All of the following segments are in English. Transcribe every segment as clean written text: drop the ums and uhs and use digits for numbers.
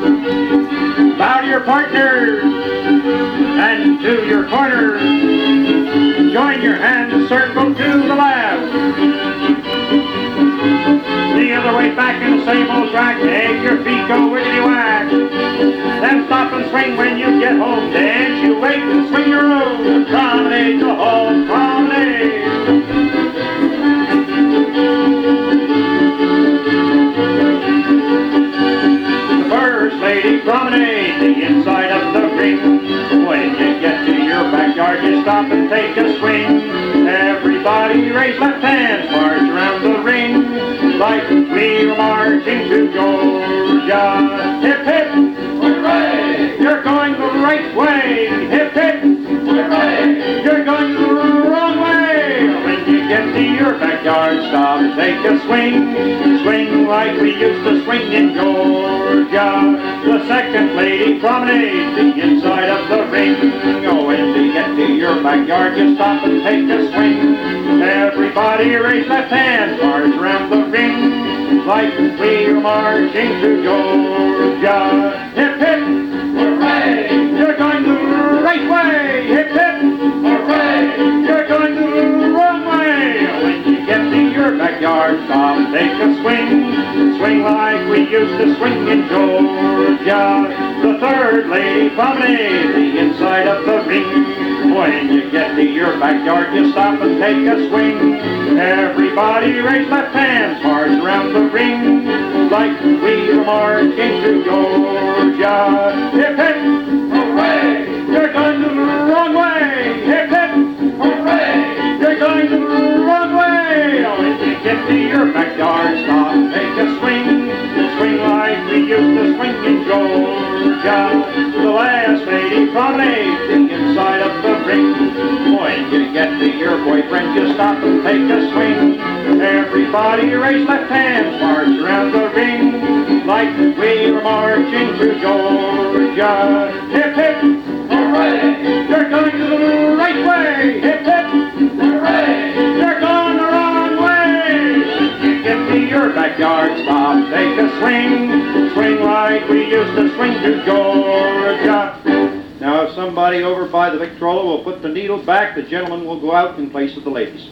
Bow to your partner and to your corner. Join your hands, circle to the left. The other way back in the same old track. Make your feet go wiggity whack. Then stop and swing when you get home. Dance, you wait and swing your own. Promenade the whole promenade. The first lady promenade, the inside of the ring. When you get to your backyard, you stop and take a swing. Everybody raise left hands, march around the ring. Like we were marching to Georgia. Hip hip, hooray! You're going the right way. Hip hip, hooray! You're going the wrong way. When you get to your backyard, stop and take a swing. Swing like we used to swing in Georgia. The second lady promenade, the inside of the ring. Oh, when you get to your backyard, you stop and take a swing. Everybody raise left hands, march around the ring. Like we were marching to Georgia. Hip hip, hooray! You're going the right way. Hip hip, hooray! You're going the wrong way. When you get to your backyard, stop and take a swing. Swing like we used to swing in Georgia. The third lady promenade, the inside of the ring. When you get to your backyard, you stop and take a swing. Everybody raise left hands, march around the ring. Like we were marching to Georgia. Hip hip, hooray! You're going the wrong way. Hip hip, hooray! You're going the wrong way. When you get to your backyard, stop and take a swing. Swing like we used to swing in Georgia. The last lady promenade, the inside of the ring. When you get to your boyfriend, you stop and take a swing. Everybody raise left hands, march around the ring. Like we were marching to Georgia. Hip hip, hooray! You're going to the right way. Hip hip, hooray! You're going the wrong way. You get to your backyard, stop, take a swing. Swing like we used to swing to Georgia. Now if somebody over by the Victrola will put the needle back, the gentleman will go out in place of the ladies.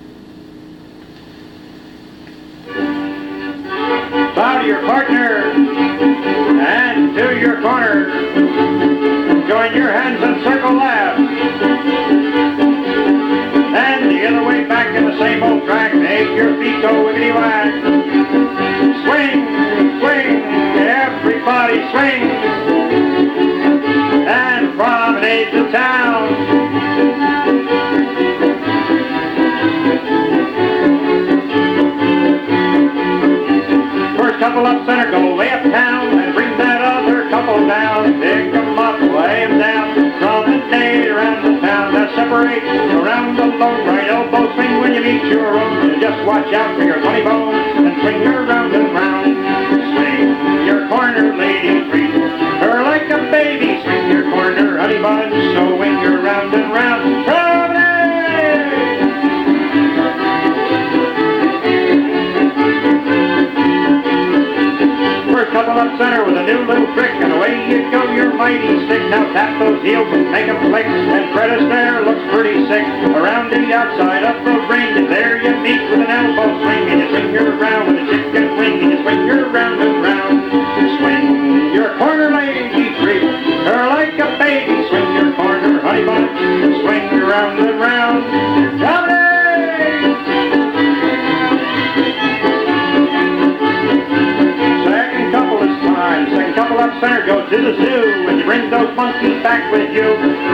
Bow to your partner and to your corner. Join your hands and circle left. And the other way back in the same old track. Make your feet go wiggity whack. Swing, swing, everybody swing. And promenade to town. First couple up center, go way uptown and bring that other couple down. Pick them up, lay them down. Promenade around the town. That separate around the low right elbow swing when you meet your own. And just watch out for your funny bone and swing her round and round. Swing your corner, lady, treat her like a baby. Swing your corner, honey bun, so swing her round and round. Promenade! First couple up center with a new little trick, and away you go, you're mighty sick. Now tap those heels and make them flick, and Fred Astaire looks pretty sick. Around the outside of the ring, and there you meet with an elbow swing, and you swing her around with a chicken wing, and you swing her round and round. Swing your corner, lady, treat her like a baby. Swing your corner, honey bun, swing her round and round. Dominate! Second couple is time. Second couple up center, go to the zoo, and you bring those monkeys back with you.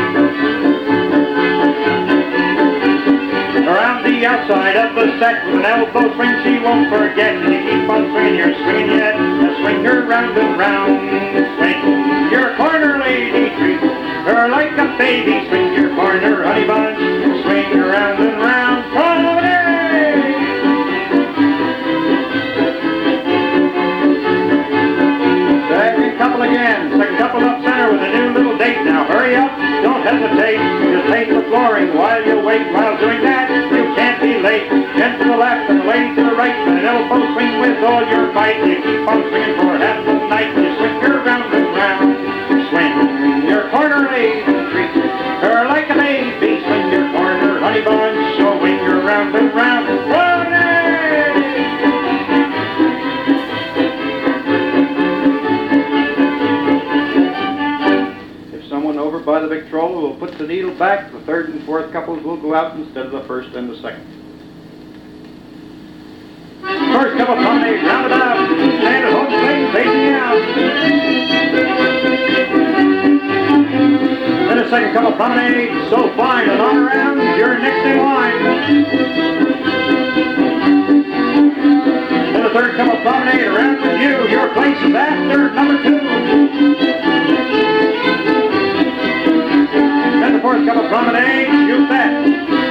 Around the outside of the set with an elbow swing she won't forget. And you keep on swinging, you're swinging yet. Now swing her round and round. Swing your corner, lady, treat her like a baby. Swing your corner, honey bun, swing her round and round. Promenade! Second couple again. Second couple up center with a new little date. Now hurry up, don't hesitate. Just paint the flooring while you wait. While doing that, you can't be late. Head to the left and the lady to the right. And an elbow swing with all your might. You keep on swinging for half the night. You swing her round put the needle back. The third and fourth couples will go out instead of the first and the second. First couple promenade roundabout, stand at home plate, facing out. Then the second couple promenade, so fine, and on around, you're next in line. Then the third couple promenade, around with you, your place is after number 2. Then the fourth couple promenade, shoot that.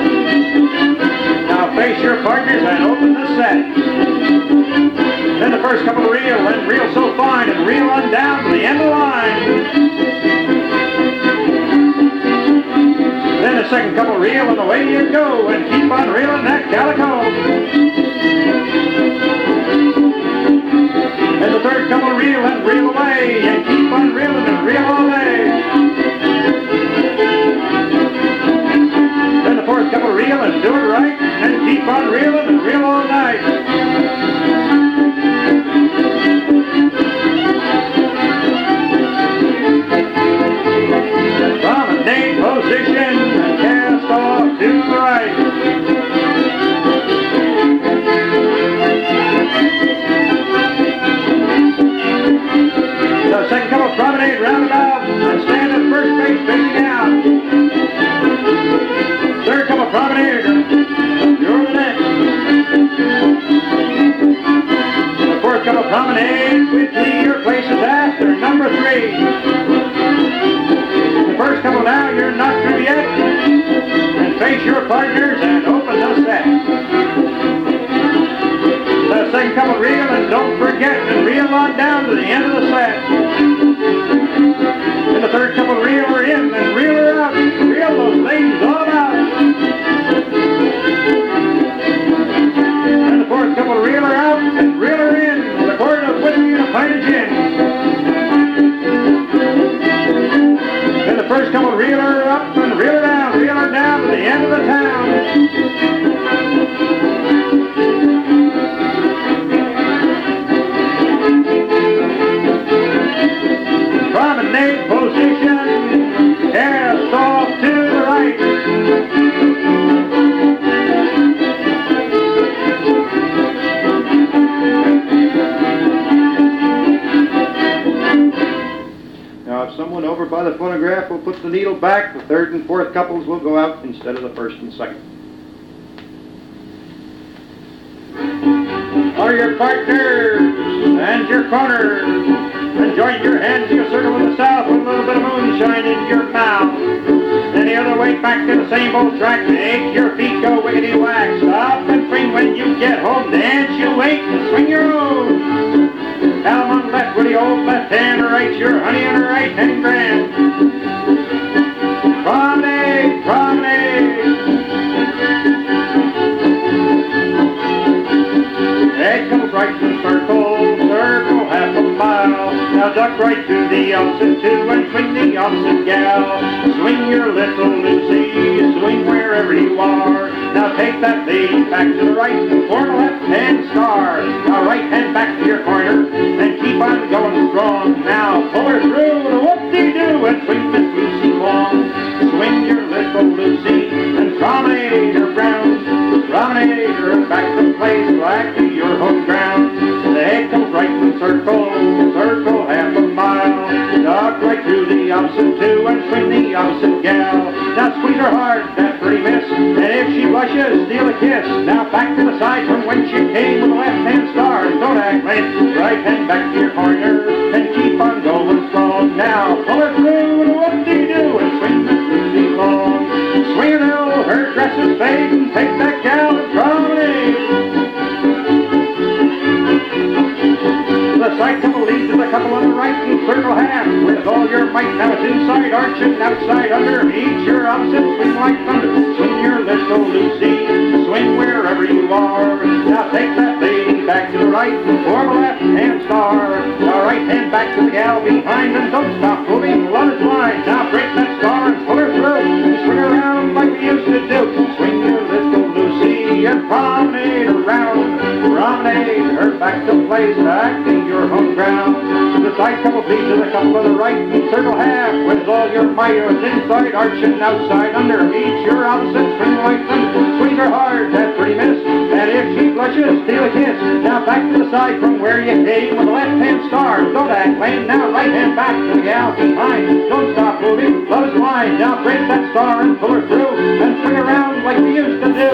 Now face your partners and open the set. Then the first couple reel, and reel so fine, and reel on down to the end of the line. Then the second couple reel, and away you go, and keep on reeling that calico. Then the third couple reel, and reel away, and keep on reeling and reel all day. Then the fourth couple reel, and do it right, and keep on reeling and reel all night. Promenade position and cast off to the right. The second couple promenade roundabout and stand at first base facing out. Third couple promenade, you're the next. The fourth couple promenade, quickly your place is after number 3. The first couple now, you're not through yet. And face your partners and open the set. The second couple reel, and don't forget, and reel on down to the end of the set. And the third couple reel her in, and reel her out. Reel those ladies all about. And the fourth couple reel her out, and reel her in. The quart of whiskey and a pint of gin. And the first couple reel her up and reel her down to the end of the town. Promenade position, cast off to the right. Now if someone over by the phonograph will put the needle back, the third and fourth couples will go out instead of the first and second. Are your partners and your corners, and join your hands in a circle in the south with a little bit of moonshine in your mouth. And the other way back to the same old track, make your feet go wiggity-whack. Stop and swing when you get home, dance you wait and swing your own. Now on left with the old left hand, right your honey on the right hand grand. Promenade, promenade. Head comes right in circle, circle half a mile. Now duck right to the opposite two and swing the opposite gal. Swing your little Lucy, swing wherever you are. Now take that lady back to the right and form a left hand star. Now right hand back to your corner and keep on going strong. Now pull her through the whoop-de-doo and swing Miss Lucy long. Swing your little Lucy and promenade her round. Promenade her back to place back to your home ground. The head comes right in circle, circle half a mile. Duck right through the opposite two and swing the opposite gal. Now squeeze her hard, that pretty miss, and if she blushes, steal a kiss. Now back to the side from when she came with a left-hand star. And don't act late, right hand back to your corner and keep on going strong. Now pull her through and whoop-de-doo and swing Miss Lucy long. Swing her till her dresses fade and take that gal and promenade. The side couple leads to the couple on the right and circle half with all your might. Now it's inside arch and outside under. Each your opposite, swing like thunder. Swing your little Lucy, swing wherever you are. Now take that lady back to the right and form a left hand star. Now right hand back to the gal behind and don't stop moving, love is blind. Now break that star and pull her through and swing her around like we used to do. Swing your little Lucy and promenade around. Promenade her back to place back in your home ground. To the side couple please, to the couple on the right, and circle half with all your might. Inside, arch and outside, under. Each your opposite, swing like thunder. Swings her hard, that pretty miss. And if she blushes, steal a kiss. Now back to the side from where you came with the left-hand star. Don't act lame. Now right hand back to the gal behind. Don't stop moving, love is blind. Now break that star and pull her through, and swing around like we used to do.